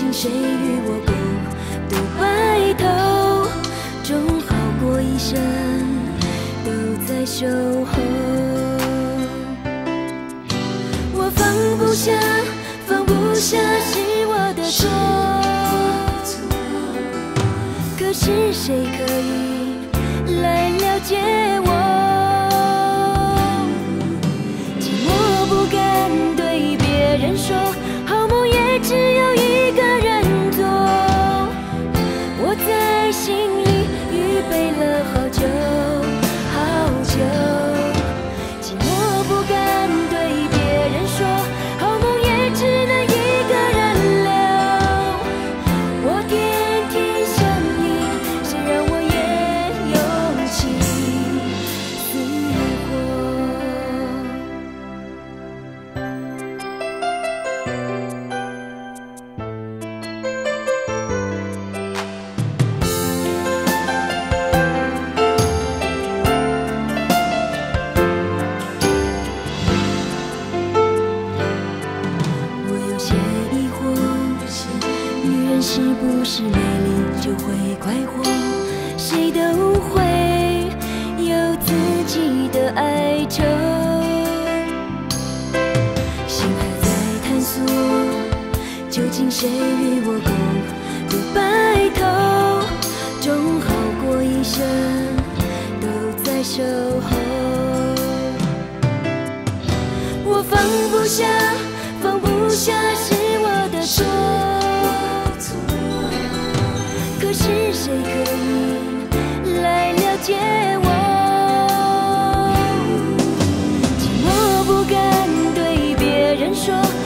竟谁与我共度白头？终好过一生都在守候。我放不下，放不下是我的错，可是谁可以来了解我？寂寞不敢对别人说，好梦也只有一个人做。我在心里预备了好久好久，寂寞不敢对别人说，好梦也只能一个人留。我天天想你，谁让我也勇气死活。我有些疑惑，女人是不是美丽就会快活？谁都会有自己的哀愁，心还在探索，究竟谁与我共度白头？终好过一生都在守候。我放不下，放不下是我的错，可是谁可以来了解我？寂寞不敢对别人说，